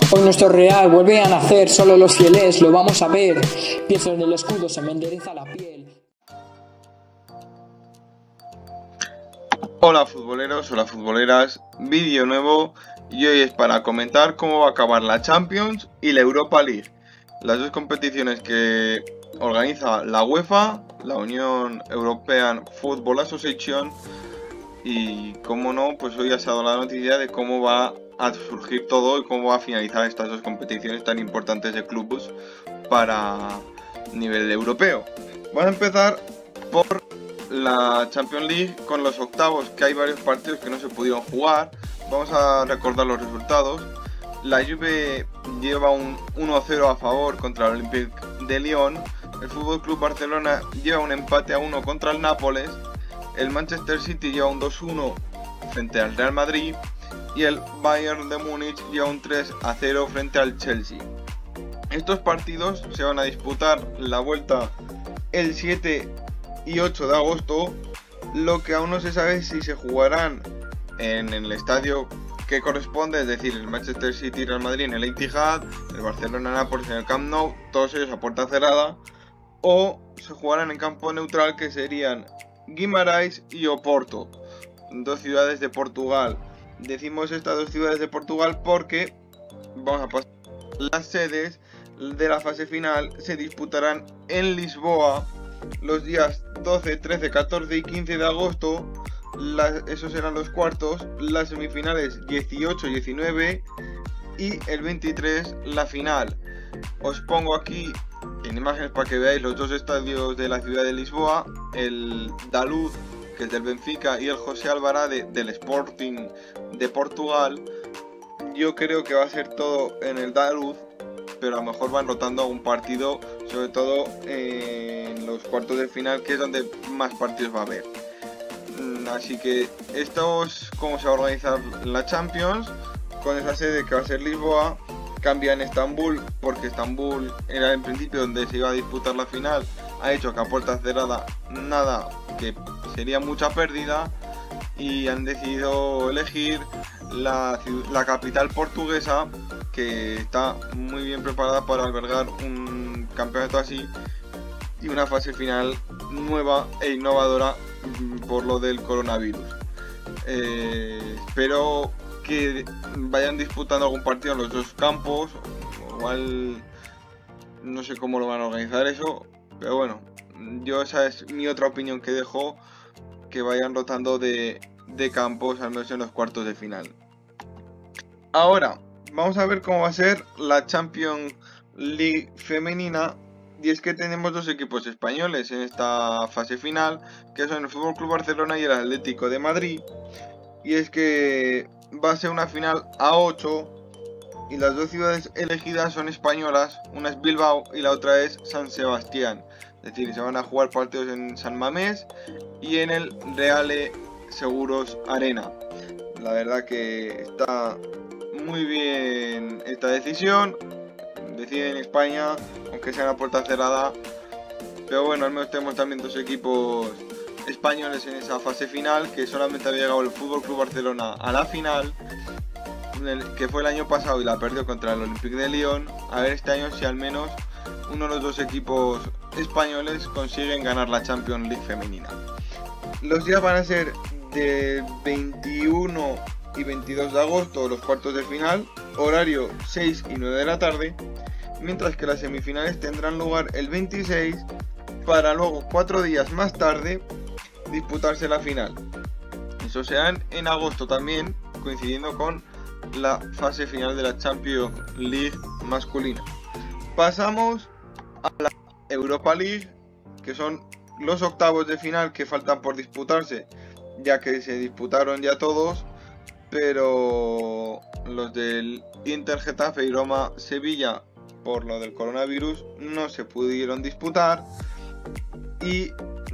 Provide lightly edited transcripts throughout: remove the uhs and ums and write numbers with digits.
Hoy nuestro Real vuelve a nacer, solo los fieles lo vamos a ver. Pienso en el escudo, se me endereza la piel. Hola futboleros, hola futboleras, vídeo nuevo y hoy es para comentar cómo va a acabar la Champions y la Europa League, las dos competiciones que organiza la UEFA, la Unión European Football Association, y como no, pues hoy ha dado la noticia de cómo va a surgir todo y cómo va a finalizar estas dos competiciones tan importantes de clubes para nivel europeo. Vamos a empezar por la Champions League con los octavos, que hay varios partidos que no se pudieron jugar. Vamos a recordar los resultados. La Juve lleva un 1-0 a favor contra el Olympique de Lyon. El FC Barcelona lleva un empate a 1 contra el Nápoles. El Manchester City lleva un 2-1 frente al Real Madrid. Y el Bayern de Múnich lleva un 3-0 frente al Chelsea. Estos partidos se van a disputar la vuelta el 7 y 8 de agosto, lo que aún no se sabe si se jugarán en el estadio que corresponde, es decir, el Manchester City y Real Madrid en el Etihad, el Barcelona Nápoles en el Camp Nou, todos ellos a puerta cerrada, o se jugarán en campo neutral, que serían Guimarães y Oporto, dos ciudades de Portugal. Decimos estas dos ciudades de Portugal porque vamos a pasar las sedes de la fase final se disputarán en Lisboa los días 12, 13, 14 y 15 de agosto. Esos serán los cuartos, las semifinales 18, 19 y el 23 la final. Os pongo aquí en imágenes para que veáis los dos estadios de la ciudad de Lisboa, el da Luz, que es del Benfica, y el José Alvarade del Sporting de Portugal. Yo creo que va a ser todo en el da Luz, pero a lo mejor van rotando algún partido, sobre todo en los cuartos de final, que es donde más partidos va a haber. Así que esto es cómo se va a organizar la Champions, con esa sede que va a ser Lisboa. Cambia en Estambul, porque Estambul era en principio donde se iba a disputar la final, ha hecho que a puerta cerrada nada, que sería mucha pérdida, y han decidido elegir la capital portuguesa, que está muy bien preparada para albergar un campeonato así y una fase final nueva e innovadora por lo del coronavirus. Espero que vayan disputando algún partido en los dos campos, igual no sé cómo lo van a organizar eso, pero bueno, yo esa es mi otra opinión que dejo, que vayan rotando de campos, al menos en los cuartos de final. Ahora vamos a ver cómo va a ser la Champions League femenina, y es que tenemos dos equipos españoles en esta fase final, que son el FC Barcelona y el Atlético de Madrid, y es que va a ser una final a 8 y las dos ciudades elegidas son españolas, una es Bilbao y la otra es San Sebastián, es decir, se van a jugar partidos en San Mamés y en el Reale Seguros Arena. La verdad que está muy bien esta decisión, deciden España, aunque sea una puerta cerrada, pero bueno, al menos tenemos también dos equipos españoles en esa fase final, que solamente había llegado el FC Barcelona a la final, que fue el año pasado y la perdió contra el Olympique de Lyon. A ver este año si al menos uno de los dos equipos españoles consiguen ganar la Champions League femenina. Los días van a ser del 21 y 22 de agosto los cuartos de final, horario 6 y 9 de la tarde, mientras que las semifinales tendrán lugar el 26 para luego 4 días más tarde disputarse la final. Eso será en agosto también, coincidiendo con la fase final de la Champions League masculina. Pasamos a la Europa League, que son los octavos de final que faltan por disputarse, ya que se disputaron ya todos, pero los del Inter, Getafe y Roma Sevilla, por lo del coronavirus, no se pudieron disputar, y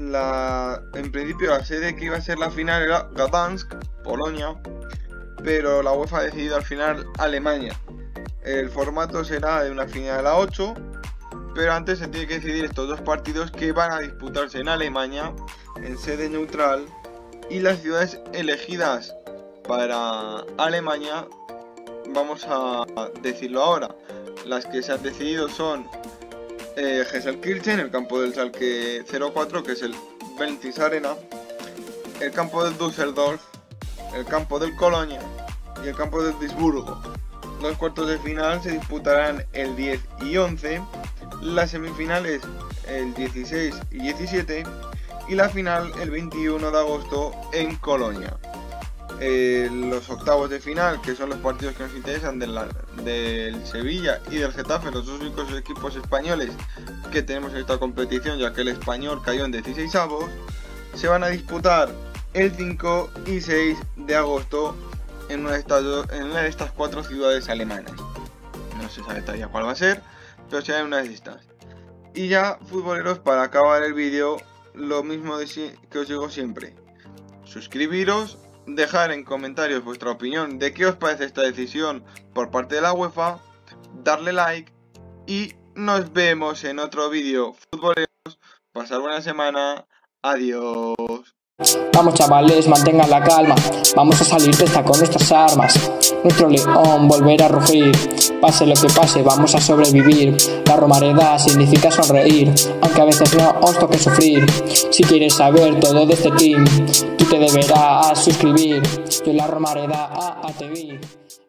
en principio la sede que iba a ser la final era Gdansk, Polonia, pero la UEFA ha decidido al final Alemania. El formato será de una final a 8, pero antes se tiene que decidir estos dos partidos que van a disputarse en Alemania, en sede neutral, y las ciudades elegidas para Alemania vamos a decirlo ahora. Las que se han decidido son Gelsenkirchen, el campo del Schalke 04, que es el Bentis Arena, el campo del Düsseldorf, el campo del Colonia y el campo del Duisburgo. Los cuartos de final se disputarán el 10 y 11, las semifinales el 16 y 17 y la final el 21 de agosto en Colonia. Los octavos de final, que son los partidos que nos interesan del Sevilla y del Getafe, los dos únicos equipos españoles que tenemos en esta competición, ya que el Español cayó en 16avos, se van a disputar el 5 y 6 de agosto en una de estas 4 ciudades alemanas. No se sabe todavía cuál va a ser, pero será en una de estas. Y ya, futboleros, para acabar el vídeo, lo mismo que os digo siempre: suscribiros, dejar en comentarios vuestra opinión de qué os parece esta decisión por parte de la UEFA, darle like y nos vemos en otro vídeo. Futboleros, pasar buena semana, adiós. Vamos chavales, mantengan la calma, vamos a salir de esta con nuestras armas. Nuestro león volverá a rugir, pase lo que pase, vamos a sobrevivir. La Romareda significa sonreír, aunque a veces no os toque sufrir. Si quieres saber todo de este team, tú te deberás suscribir. Yo en la Romareda a TV.